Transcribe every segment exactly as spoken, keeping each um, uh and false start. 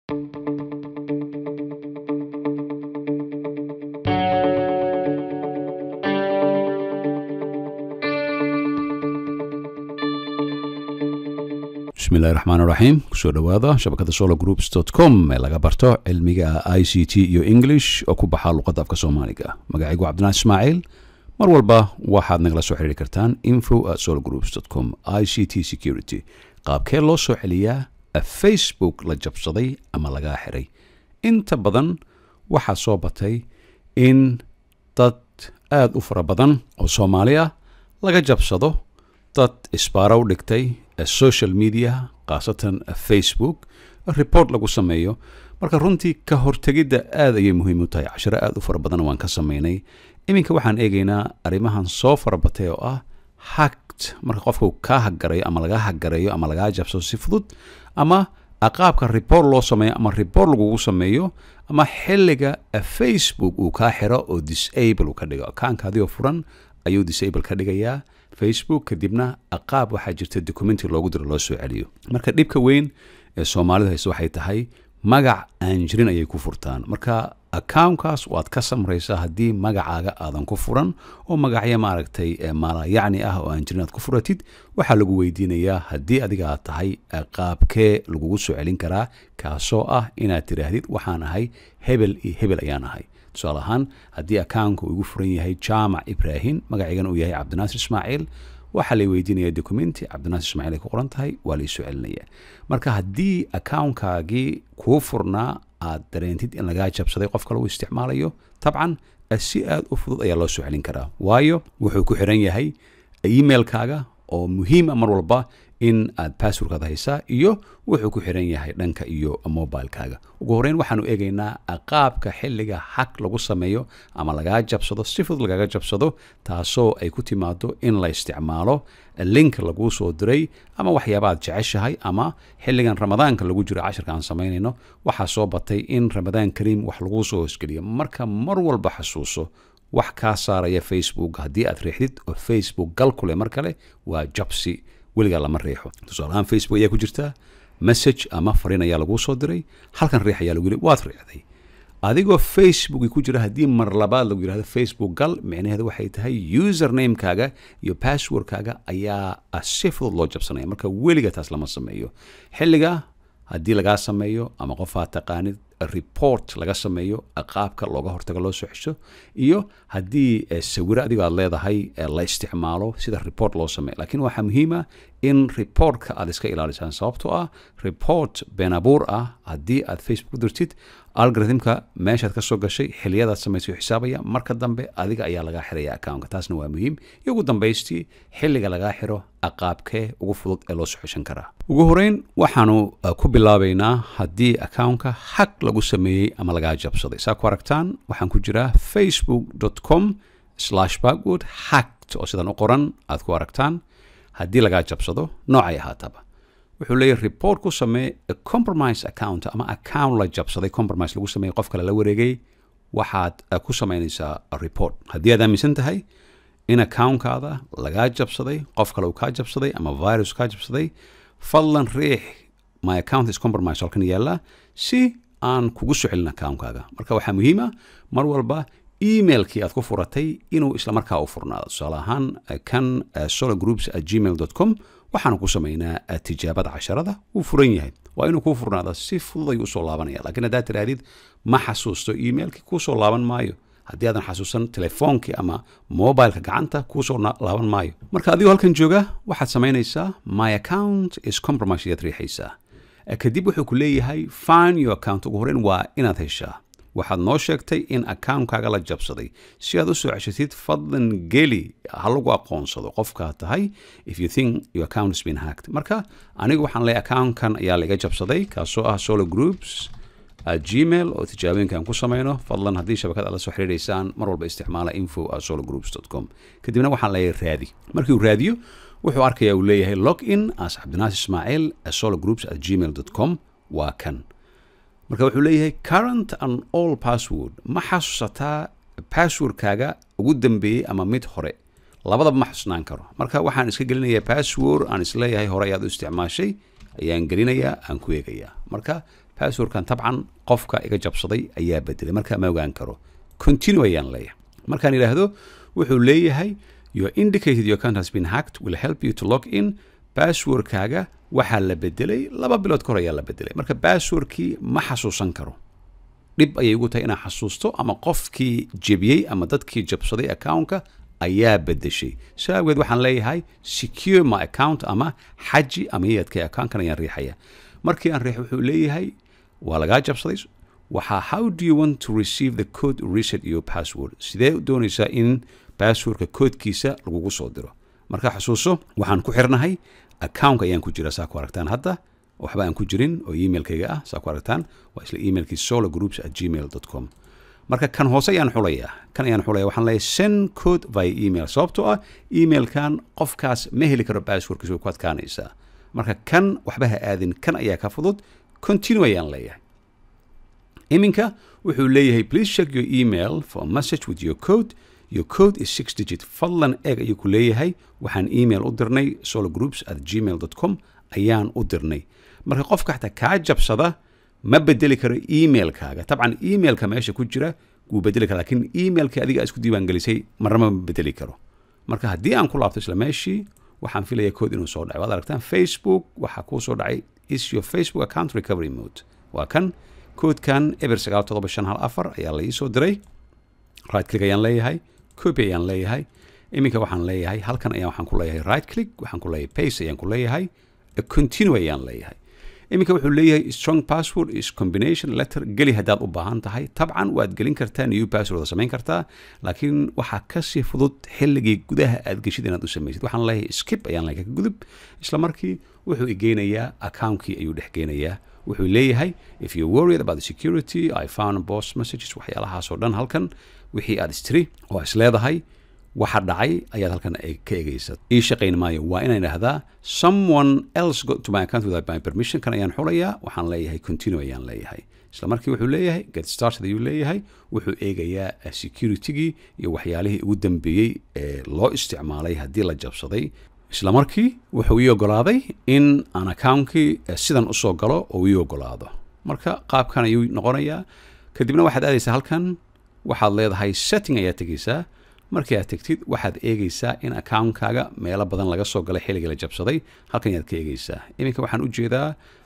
بسم الله الرحمن الرحيم كسو دوادا شبكة solar groups dot com ee laga barto cilmiga I C T iyo English oo ku baxa luqadda afka Soomaaliga magacaygu Cabdinaas Ismaaciil mar walba waxaad nagala soo xiriiri kartaan info at solar groups dot com I C T security qaabkee loo soo celiyaa Facebook la jabsaday ama laga xiray inta badan waxa soo batay in dad aad u fara badan oo Soomaaliya laga jabsado dad isbaaro dhigtay social media qaasatan Facebook report lagu sameeyo marka runtii ka hortagida aad ay muhiim u tahay casharo aad u fara badan waan ka sameynay iminka waxaan eegaynaa arimahan soo farabatay oo ah hacked marka qofku ka hagareeyo ama laga hagareeyo ama laga jabsado si fudud ama aqaabka report loo sameeyo ama report lagu sameeyo ama xilliga Facebook uu ka xiro oo disable ka dhigo account-kaadi oo furan ayuu disable ka dhigayaa Facebook kadibna aqaab waxa jirta documenti loogu diro loo soo celiyo marka dhibka weyn ee Soomaalidu hayso waxay tahay magac aan jirin ayay ku furtaan marka account-kaas waad ka samraysaa haddii magacaaga aadan ku furan oo magacyo maaragtay mala yacni ah oo aan jirin aad ku furatid waxaa lagu weydiinayaa haddii adiga aad tahay qaabkee lagugu soo celin karaa kaasoo ah inaad tiraahdid waxaan ahay hebel iyo hebel ayaan ahay tusaale ahaan haddii account-ku ugu furan yahay Jaamac Ibrahim magaciigan uu yahay Cabdinaas Ismaaciil waxa la weydiinayaa documenti Cabdinaas Ismaaciil ay ku qoran tahay waa la soo celinayaa marka haddii account-kaagi ku furnaa aad dareentid in laga jabsaday qof kale uu isticmaalayo tabcan si aad u fudud ayaa loo soo celin karaa waayo wuxuu ku xiran yahay email-kaaga oo muhiim ah mar walba in aad password-kaada haysaa iyo wuxuu ku xiran yahay dhanka iyo mobile-kaaga ugu horeyn waxaanu eegaynaa qaabka xilliga hack lagu sameeyo ama laga jabsado si fudud laga jabsado taasoo ay ku timaado in la isticmaalo link lagu soo diray ama waxyaabo aad jeceshahay ama xilligan ramadaanka lagu jiro casharka aan sameynayno waxa soo batay in ramadaan kariim wax lagu soo hosgeliyo marka mar walba xasuuso wax ka saaraya Facebook haddii aad riixdid oo Facebook gal kule mar kale waa jabsi weligaa lama riixo tusaale ahaan Facebook ayaa ku jirta message ama fariin ayaa lagu soo diray halkan riix ayaa lagu yiri waad riixday adigoo Facebook ku jira haddii mar labaad lagu yiraahdo Facebook gal macnaheedu waxay tahay username-kaaga iyo password-kaaga ayaa si fudud loo jabsanaya marka weliga taas lama sameeyo xilliga haddii laga sameeyo ama qof aad taqaanid report laga sameeyo qaabka looga hortago loo soo xisho iyo haddii sawiro adiga aad leedahay la isticmaalo sida report loo sameeyo laakiin waxa muhiim ah in report-ka aad iska ilaalisaan sababtoo ah report been abuur ah haddii aad Facebook ku dirtid algorithm-ka meeshaad ka soo gashay xilliyadaad samaysay xisaabaya marka dambe adiga ayaa laga xiraya account-ka taasna waa muhiim iyo ugu dambaystii xilliga laga xiro aqaabkee ugu fudud ee loo soo xishan karaa ugu horeyn waxaanu ku bilaabaynaa haddii account-ka hack lagu sameeyey ama laga jabsaday saa ku aragtaan waxaan ku jiraa facebook dot com slash backward hacked oo sidan u qoran aad ku aragtaan haddii laga jabsado noocay ahaataba wuxuu leeyahay report ku samee compromise account ama account la jabsaday compromise lagu sameeyey qof kale la wareegay waxaad ku samaynaysaa report haddii aad aaminsan tahay in account-kaada laga jabsaday qof kale uu ka jabsaday ama virus ka jabsaday fadlan riix my account is compromised halkan yaala si aan kugu soo celin account-kaaga marka waxaa muhiim ah mar walba email-kii aad ku furatay inuu isla markaa u furnaado tusaale ahaan kan solar groups at gmail dot com waxaanu ku samaynaa tijaabada casharada wuu furan yahay waa inuu kuu furnaado si fudud ayuu usoo laabanaya laakiin haddaad tirahdid ma xasuusto email-kii kuu soo laaban maayo haddii aadan xasuusan telefoonkii ama mobileka gacanta kuu soo laaban maayo marka adigoo halkan jooga waxaad samaynaysaa my account is compromised ayaad riixaysaa kadib wuxuu ku leeyahay find your account ugu horeyn waa inaad heshaa waxaad noo sheegtay in account-kaaga la jabsaday si aad u soo ceshatid fadlan geli ha lagu aqoonsado qofkaa tahay if you think your account has been hacked marka anigu waxaan leeyahay account-kan ayaa laga jabsaday kaasoo ah solar groups at gmail oo tijaabooyinkan ku samayno fadlan haddii shabakad aad la soo xiriireysaan mar walba isticmaala info at solar groups dot com kadibna waxaan leeyahay raadi markii uu raadiyo wuxuu arkayaa uu leeyahay log in as Cabdinaas Ismaaciil at solar groups at gmail dot com waa kan marka wuxuu leeyahay current and all password ma xasuusataa password-kaaga ugu dambeeyey ama mid hore labadaba ma xusnaan karo marka waxaan iska gelinayaa password aan isleeyahay hore ayaad u isticmaashay ayaan gelinayaa aan ku eegayaa marka passwordkan tabcan qofka iga jabsaday ayaa bedelay marka ma ogaan karo continue ayaan leeyahay markaan yiraahdo wuxuu leeyahay you indicated your account has been hacked will help you to log in passwordkaaga waxaa la bedelay laba bilood ka hor ayaa la bedelay marka passwordkii ma xasuusan karo dib ayay ugu tahay inaan xasuusto ama qofkii jebiyey ama dadkii jabsaday accountka ayaa bedeshay sababteed waxaan leeyahay secure my account ama xaji ama iyadka accountkan ayaan riixaya markii aan riixo wuxuu leeyahay waa lagaa jabsaday waxa how do you want to receive the code reset your password sidee doonaysaa in passwordka koodkiisa lagugu soo diro marka xasuuso waxaan ku xirnahay account ayaan ku jira saa ku aragtaan hadda waxba aan ku jirin oo emailkayga ah saa ku aragtaan waa isla emailkii solargroups at gmail dot com marka kan hoose ayaan xulayaa kan ayaan xulayaa waxaan leeyahay send code via email sababtoo ah emailkan qofkaas ma heli karo passwordkiisa way ku adkaanaysaa marka kan waxba ha aadin kan ayaa ka fudud continue ayaan leeyahay iminka wuxuu leeyahay please check your email for a message with your code your code is six digit fadlan eeg ayuu ku leeyahay waxaan email u dirnay solargroups at gmail dot com ayaan u dirnay marka qofka xataa kaa jabsada ma bedeli karo emailkaaga tabcan emailka meesha ku jira wuu bedeli kara laakiin emailkii adiga isku diiwaan gelisay marnaba ma bedeli karo marka haddii aan ku laabto isla meeshii waxaan filaya code inuu soo dhacay waad aragtaan facebook waxaa kuu soo dhacay is your facebook account recovery mode waa kan codekan eber sagaal toddoba shan hal afar ayaa la ii soo diray right click ayaan leeyahay copy ayaan leeyahay iminka waxaan leeyahay halkan ayaan waxaan ku leeyahay right click waxaan ku leeyahay paste ayaan ku leeyahay continue ayaan leeyahay iminka wuxuu leeyahay strong password is combination letter geli haddaad u baahan tahay tabcan waad gelin kartaa new password samayn kartaa laakiin waxaa kasii fudud xilligii gudaha aad geshid inaad u samaysid waxaan leeyahay skip ayaan leeyahay ka gudub isla markii wuxuu igeynayaa accountkii ayuu dhex geynayaa wuxuu leeyahay if you're worried about the security I found boss messages waxyaalahaas oo dhan halkan wixii aad istiri oo is leedahay waxa dhacay ayaad halkan ka eegaysa ii shaqayn maayo waa inaan idhaahdaa someone else got to my account without my permission kan ayaan xulayaa waxaan leeyahay continue ayaan leeyahay isla markii wuxuu leeyahay get started ayuu leeyahay wuxuu eegayaa securitygii iyo waxyaalihii ugu dambeeyey ee loo isticmaalay haddii la jabsaday isla markii wuxuu ii ogolaaday in aan accountkii sidan usoo galo oo ii ogolaado marka qaabkan ayuu noqonayaa kadibna waxaad aadaysaa halkan waxaad leedahay setting ayaad tegaysaa markii aad tegtid waxaad eegaysaa in accountkaaga meelo badan laga soo galay xilligii la jabsaday halkan ayaad ka eegaysaa iminka waxaan u jeedaa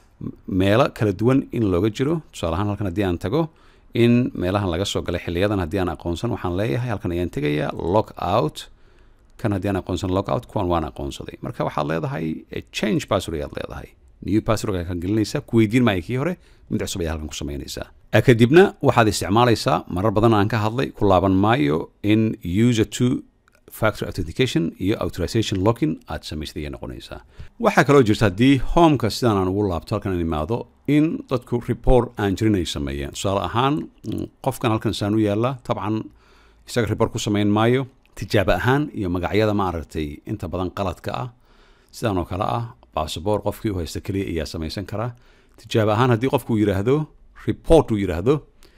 meelo kala duwan in looga jiro tusaale ahaan halkan haddii aan tago in meelahan laga soo galay xilliyadan haddii aan aqoonsan waxaan leeyahay halkan ayaan tegayaa lock out kan haddii aan aqoonsan lock out kuwan waan aqoonsaday marka waxaad leedahay change password ayaad leedahay new password ayaa kan gelinaysaa ku weydiin maayo kii hore mid cusub ayaa halkan ku samaynaysaa kadibna waxaad isticmaalaysaa marar badan aan ka hadlay ku laaban maayo in user to factor authentication iyo authorization login aad samaysad ayay noqonaysaa waxaa kaloo jirta haddii homeka sidaan aan ugu laabto halkan aan imaado in dadku report aan jirin ay sameeyeen tusaale ahaan qofkan halkan saan u yaalla tabcan isaga report ku samayn maayo tijaabo ahaan iyo magacyada ma aragtay inta badan qaladka ah sidaan oo kale ah basaboor qofkii u haysta keliya ayaa samaysan karaa tijaabo ahaan haddii qofku yidhaahdo report uu yidhaahdo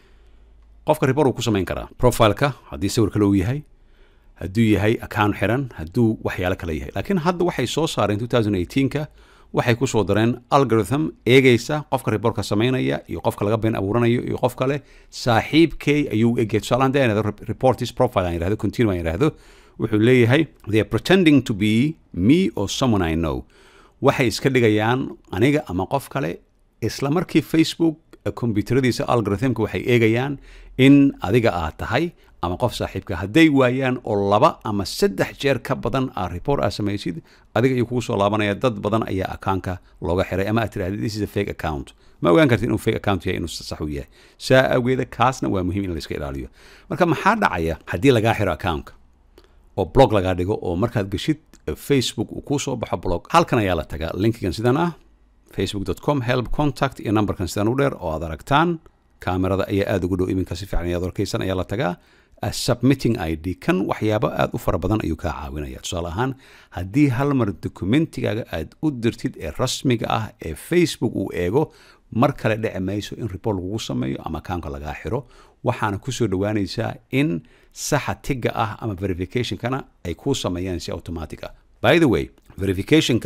qofka report uu ku samayn karaa profileka haddii sawir kale uu yahay hadduu yahay account xiran hadduu waxyaalo kale yahay laakiin hadda waxay soo saareen twenty eighteen-ka waxay ku soo dareen algorithm eegaysa qofka reportka samaynaya iyo qofka laga been abuuranayo iyo qof kale saaxiibkay ayuu egay tusaale haddii aan idhahdo report his profile aan idhahdo continue aan idhahdo wuxuu leeyahay they are pretending to be me or someone I know waxay iska dhigayaan aniga ama qof kale isla markii Facebook computeradiisa algorithmka waxay eegayaan in adiga aad tahay ama qof saaxiibka hadday waayaan oo laba ama saddex jeer ka badan aad report aad samaysid adiga ayuu kugu soo laabanaya dad badan ayaa accountka looga xiray ama aad tirahdid this is a fake account ma ogaan kartid inuu fake account yahay inuu sax u yahay saa awgeeda kaasna waa muhiim in la iska ilaaliyo marka maxaa dhacaya haddii lagaa xiro accountka oo blog lagaa dhigo oo markaad geshid Facebook uu kuu soo baxo blog halkan ayaa la tagaa linkigan sidan ah facebook dot com help contact iyo numberkan sidan u dheer oo aad aragtaan kaamirada ayaa aada ugu dhow iminka si fiican ayaad arkaysan ayaa la tagaa submitting I D kan waxyaabo aad u fara badan ayuu kaa caawinaya tusaale ahaan haddii hal mar dokumentigaaga aad u dirtid ee rasmiga ah ee Facebook uu eego mar kale dhici mayso in report lagugu sameeyo ama accountka lagaa xiro waxaana kusoo dhawaanaysaa in saxa tiga ah ama verificationkana ay kuu sameeyaan si automatic ah by the way verificationka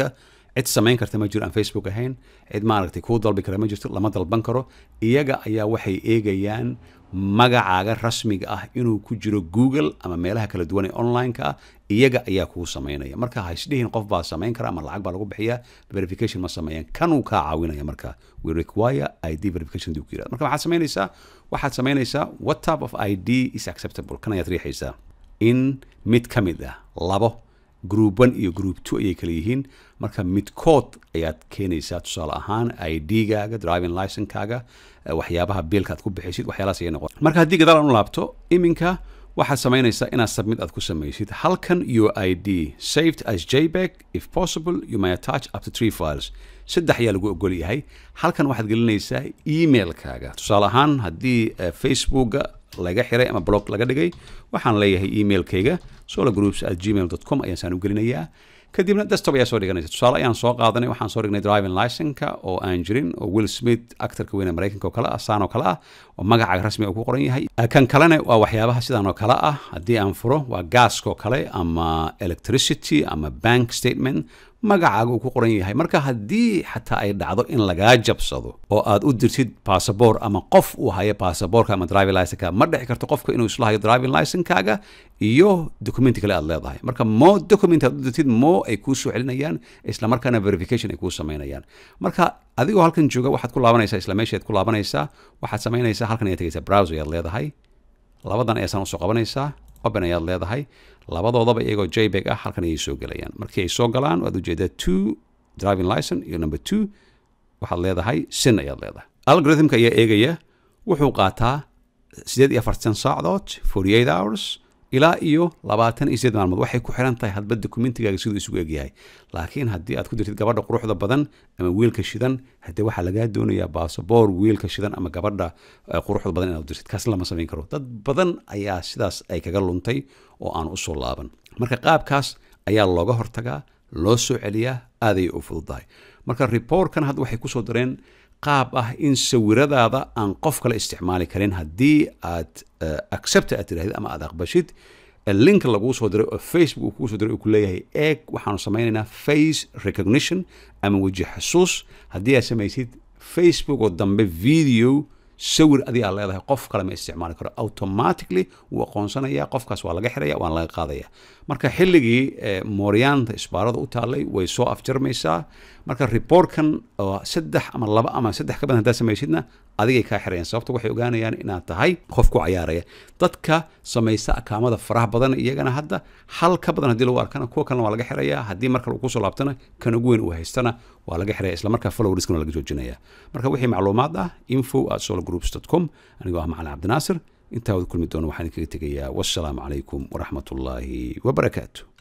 cid samayn karta ma jiro aan Facebook ahayn, cid maaragtay kuu dalbi kara ma jirto, lama dalban karo. Iyaga ayaa waxay eegayaan magacaaga rasmiga ah inuu ku jiro Google ama meelaha kala duwan ee online-ka ah, iyaga ayaa kuu samaynaya. Marka ha isdhihin qof baa samayn kara ama lacag baa lagu bixiyaa, verification ma sameeyaan. Kanuu kaa caawinaya marka. We require I D verification duu ku yiraahdo. Marka waxaad samaynaysaa, waxaad samaynaysaa what type of I D is acceptable. Kan ayaad riixaysaa in mid ka mid ah labo group one iyo group two ayay kala yihiin. Marka midkood ayaad keenaysaa, tusaale ahaan I D-gaaga, driving license-kaaga, waxyaabaha biilka aad ku bixisid, waxyaalahaas ayay noqon. Marka haddii gadaal aan u laabto, iminka waxaad samaynaysaa inaad submit aad ku samaysid. Halkan your I D saved as JPEG, if possible you may attach up to three files. Saddex ayaa lagu ogol yahay. Halkan waxaad gelinaysaa email-kaaga. Tusaale ahaan haddii uh, Facebook-ga laga xiray ama blog laga dhigay, waxaan leeyahay email-kayga sologroups at gmail dot com ayaan saan u gelinayaa. kadibna desktop ayaa soo dhiganaysa. Tusaale ayaan soo qaadanay, waxaan soo dhignay driving license-ka oo aan jirin, oo Will Smith actorka weyne Mareykanka oo kale ah, saan oo kale ah, oo magacaaga rasmi uu ku qoran yahay. Kan kalena waa waxyaabaha sidaan oo kale ah, haddii aan furo waa gaaska oo kale ama electricity ama bank statement, magacaaga uu ku qoran yahay. Marka haddii xataa ay dhacdo in lagaa jabsado oo aad u dirtid passport ama qof uu hayo passportka ama driving license-ka, ma dhici karto qofka inuu isla hayo driving license-kaaga iyo documenti kale aad leedahay. Marka mo document aad u dirtid mo ay kuu soo celinayaan, isla markaana verification ay kuu samaynayaan. Marka adigoo halkan jooga waxaad ku laabanaysaa isla meeshaad ku laabanaysaa, waxaad samaynaysaa halkan ayaad tegaysaa browser ayaad leedahay, labadan ayaad usoo qabanaysaa, open ayaad leedahay, labadoodaba iyagoo JPEG ah halkan ayay soo gelayaan. Markii ay soo galaan waad ujeedaa two driving license iyo number two, waxaad leedahay sin ayaad leedahay. Algorithmka ayaa eegaya, wuxuu qaataa sideed iyo afartan saacadood, forty-eight hours, ilaa iyo labaatan iyo sideed maalmood. Waxay ku xiran tahay hadba dokumentigaaga siduu isugu egyahay. Laakiin haddii aad ku dirtid gabadha quruxda badan ama wiilka shidan, haddii waxaa lagaa doonayaa passport wiilka shidan ama gabadha quruxda badan inaad dirtid, kaas lama samayn karo. Dad badan ayaa sidaas ay kaga luntay oo aan u soo laaban. Marka qaabkaas ayaa looga hortagaa, loo soo celiyaa, aad ay u fududahay. Marka reportkan hadda waxay kusoo dareen qaab ah in sawiradaada aan qof kale isticmaali karin haddii aad uh, accept aad tirahdid ama aad aqbashid. Link laguu soo diray oo Facebook uu kuu soo diray uu ku leeyahay eeg waxaanu samaynaynaa face recognition ama weji xasuus. Haddii aad samaysid Facebook oo dambe video sawir adii aad leedahay, qof kale ma isticmaali karo. Automatically wuu aqoonsanayaa, qofkaas waa laga xiraya, waan laga qaadaya. Marka xilligii eh, mooryaanta isbaarada u taallay way soo afjarmaysaa. Marka reportkan oo saddex ama laba ama saddex ka badan haddaad samaysidna adigay kaa xirayaan, sababta waxay ogaanayaan inaad tahay qof ku cayaaraya. Dadka samaysta akaamada faraha badan iyagana hadda hal ka badan haddii lagu arkana kuwa kalena waa laga xirayaa. Haddii marka lagu soo laabtana kan ugu weyn uu haystana waa laga xiraya, isla markaa follow-riskana laga joojinaya. Marka wixii macluumaad ah info at sologroups dot com, anigoo ah Macalin Cabdinaasir. intaa wada kulmi doono waxaan kaga tegayaa. Wassalaamu calaykum waraxmatullaahi wabarakaatu.